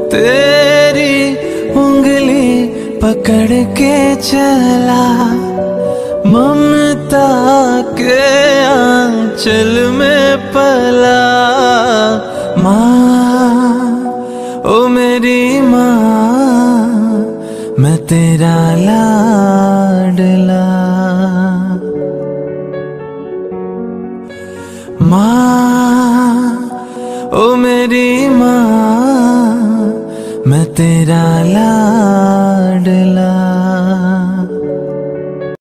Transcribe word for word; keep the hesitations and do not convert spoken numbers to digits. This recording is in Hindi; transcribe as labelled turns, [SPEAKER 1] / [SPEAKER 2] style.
[SPEAKER 1] तेरी उंगली पकड़ के चला, ममता के आंचल में पला। माँ ओ मेरी माँ, मैं तेरा लाडला। माँ ओ मेरी माँ, मैं तेरा लाडला।